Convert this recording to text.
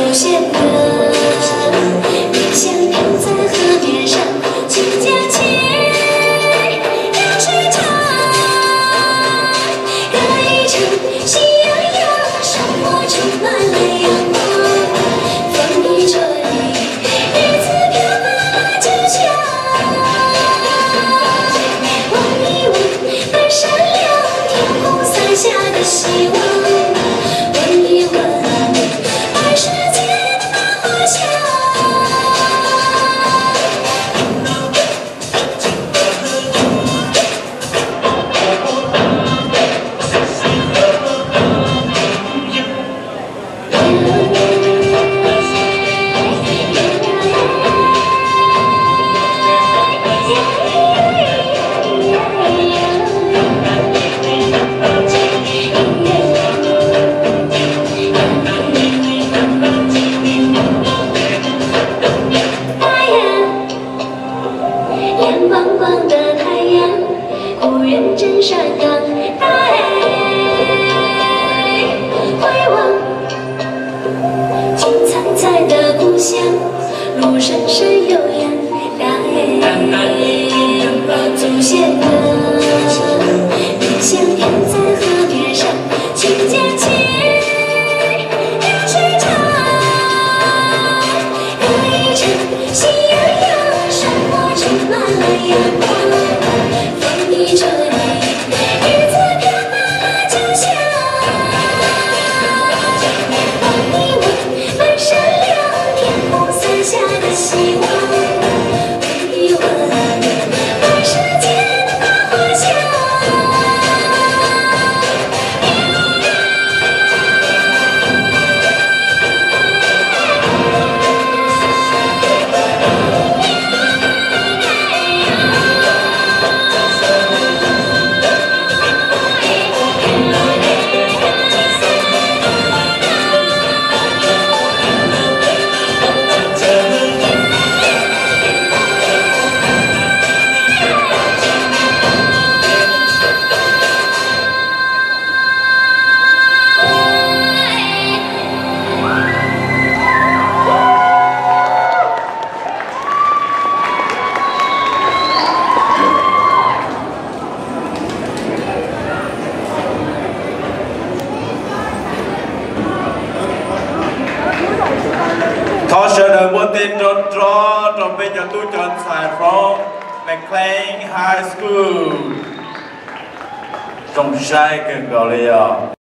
祖先的面香飘在河面上，请将情要去唱，歌一唱，喜洋洋，生活充满了阳光。风一吹，日子飘马就香。望一望，半山梁，天空洒下的希望。闻一闻，满世界的大花香。光光的太阳，故人真善良。大爱回望，青苍在的故乡，路深深悠扬。大爱祖先的面香飘在河面上，请将情要去唱，歌一唱，喜洋洋，生活充满了阳光。风一吹，日子飘马就香。望一望，满山梁，天空洒下的希望。闻一闻，满世界的大花香。 ขอเชิญนักดนตรีดนตรีจงเป็นยอดตู้จนสายฟองแมคเลงไฮสคูลจงใช้เกินกว่าเลย